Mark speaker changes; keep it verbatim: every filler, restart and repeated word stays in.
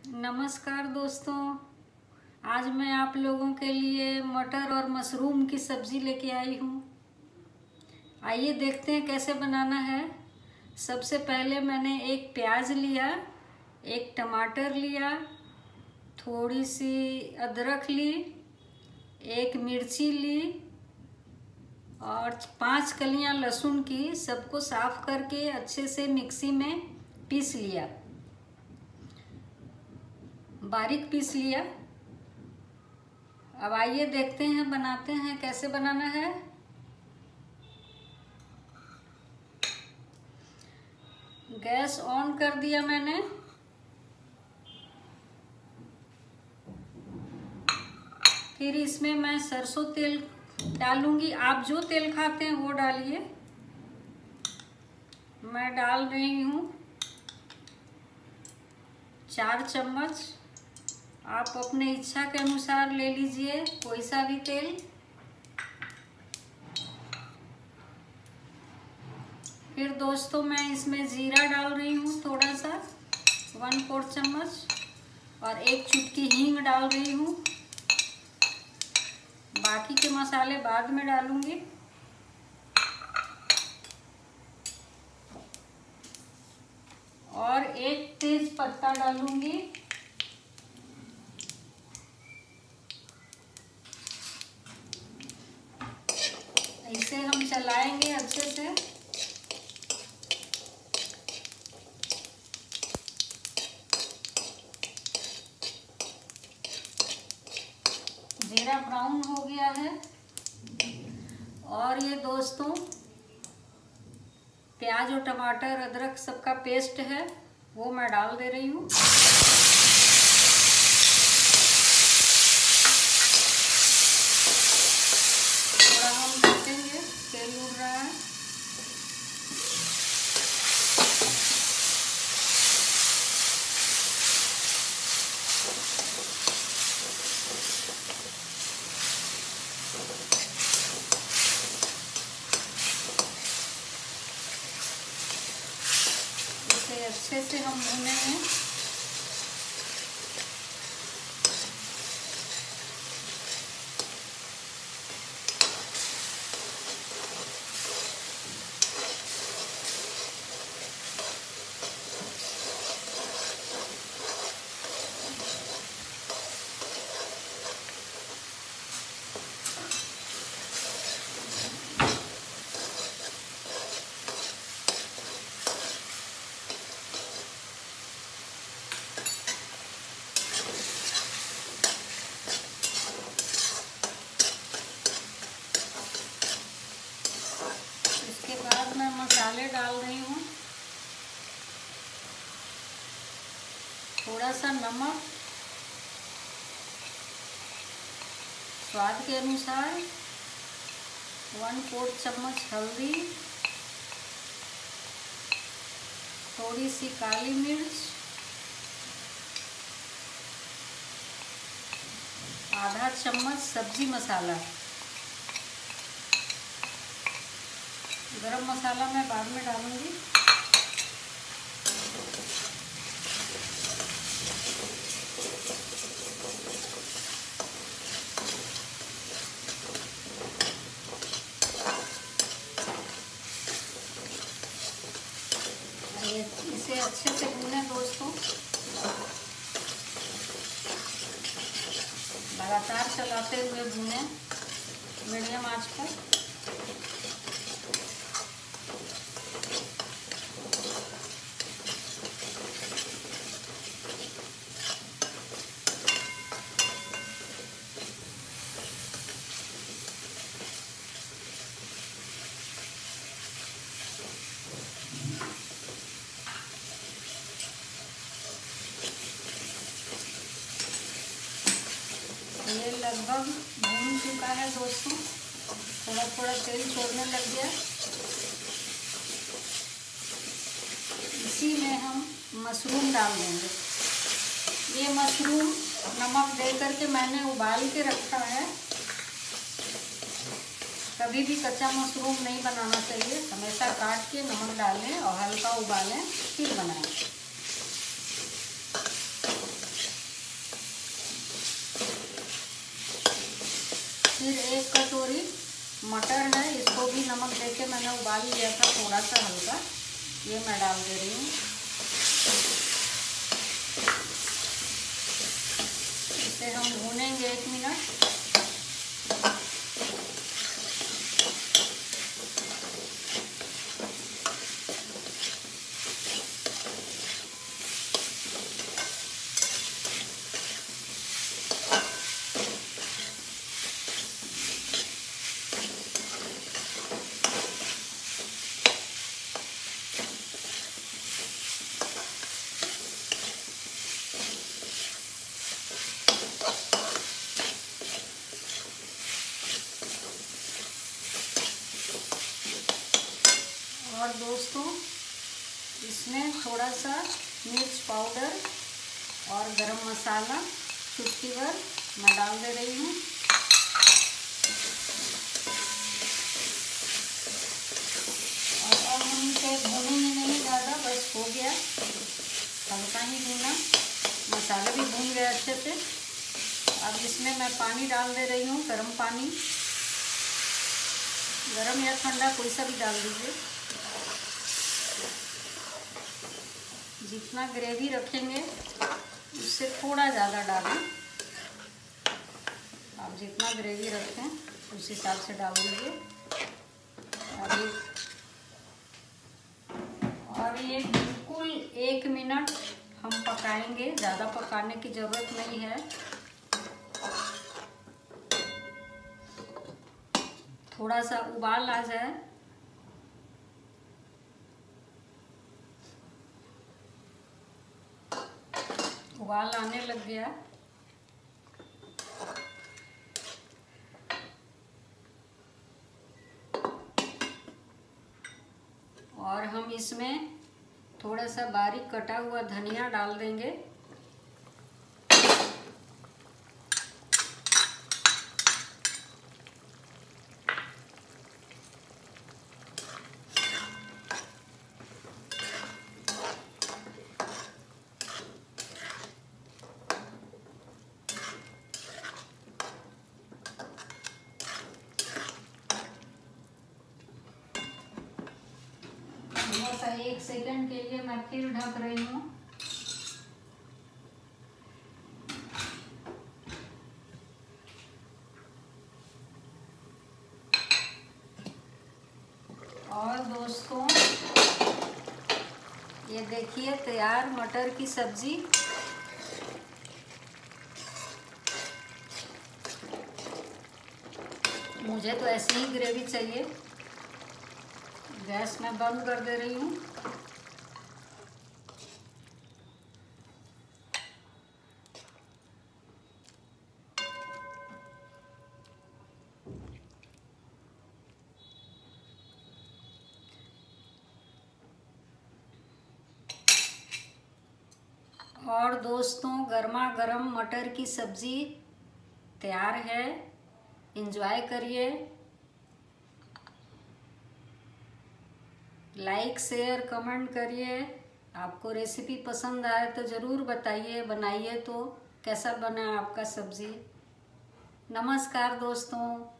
Speaker 1: नमस्कार दोस्तों, आज मैं आप लोगों के लिए मटर और मशरूम की सब्ज़ी लेके आई हूँ। आइए देखते हैं कैसे बनाना है। सबसे पहले मैंने एक प्याज लिया, एक टमाटर लिया, थोड़ी सी अदरक ली, एक मिर्ची ली और पांच कलियां लहसुन की। सबको साफ करके अच्छे से मिक्सी में पीस लिया, बारीक पीस लिया। अब आइए देखते हैं, बनाते हैं कैसे बनाना है। गैस ऑन कर दिया मैंने। फिर इसमें मैं सरसों तेल डालूंगी। आप जो तेल खाते हैं वो डालिए। मैं डाल रही हूँ चार चम्मच। आप अपने इच्छा के अनुसार ले लीजिए कोई सा भी तेल। फिर दोस्तों मैं इसमें जीरा डाल रही हूँ थोड़ा सा, वन फोर्थ चम्मच, और एक चुटकी हींग डाल रही हूँ। बाकी के मसाले बाद में डालूंगी। और एक तेज पत्ता डालूंगी। इसे हम चलाएंगे अच्छे से। जीरा ब्राउन हो गया है। और ये दोस्तों प्याज और टमाटर अदरक सबका पेस्ट है, वो मैं डाल दे रही हूँ। थोड़ा हम भूनेंगे, तेल उड़ रहा है। इसे अच्छे से हम भूनेंगे। मसाले डाल रही हूँ। थोड़ा सा नमक स्वाद के अनुसार, वन फोर्थ चम्मच हल्दी, थोड़ी सी काली मिर्च, आधा चम्मच सब्जी मसाला। गरम मसाला मैं बाद में डालूंगी। इसे अच्छे से भूनें दोस्तों, लगातार चलाते हुए भूनें मीडियम आंच पर। ये लगभग भून चुका है दोस्तों, थोड़ा थोड़ा तेल छोड़ने लग गया। इसी में हम मशरूम डाल देंगे। ये मशरूम नमक दे करके मैंने उबाल के रखा है। कभी भी कच्चा मशरूम नहीं बनाना चाहिए, हमेशा काट के नमक डालें और हल्का उबालें फिर बनाएं। फिर एक कटोरी मटर है, इसको भी नमक देके मैंने उबाल लिया था थोड़ा सा हल्का, ये मैं डाल दे रही हूँ। इसे हम भूनेंगे एक मिनट। और दोस्तों, इसमें थोड़ा सा मिर्च पाउडर और गरम मसाला चुटकी भर मैं डाल दे रही हूँ। और अब हम इसे भूनेंगे नहीं ज़्यादा, बस हो गया, हल्का ही भूना, मसाले भी भून गए अच्छे से। अब इसमें मैं पानी डाल दे रही हूँ, गरम पानी, गरम या ठंडा कोई सा भी डाल दीजिए। जितना ग्रेवी रखेंगे उससे थोड़ा ज़्यादा डालें, आप जितना ग्रेवी रखें उस हिसाब से डाल दीजिए। और ये और ये बिल्कुल एक मिनट हम पकाएंगे, ज़्यादा पकाने की ज़रूरत नहीं है। थोड़ा सा उबाल आ जाए, उबाल आने लग गया, और हम इसमें थोड़ा सा बारीक कटा हुआ धनिया डाल देंगे। थोड़ा सा एक सेकंड के लिए मैं फिर ढक रही हूँ। और दोस्तों, ये देखिए तैयार मटर की सब्जी। मुझे तो ऐसी ही ग्रेवी चाहिए। गैस मैं बंद कर दे रही हूँ। और दोस्तों, गर्मा गर्म मटर की सब्जी तैयार है, एंजॉय करिए। लाइक शेयर कमेंट करिए। आपको रेसिपी पसंद आए तो ज़रूर बताइए, बनाइए तो कैसा बना आपका सब्जी। नमस्कार दोस्तों।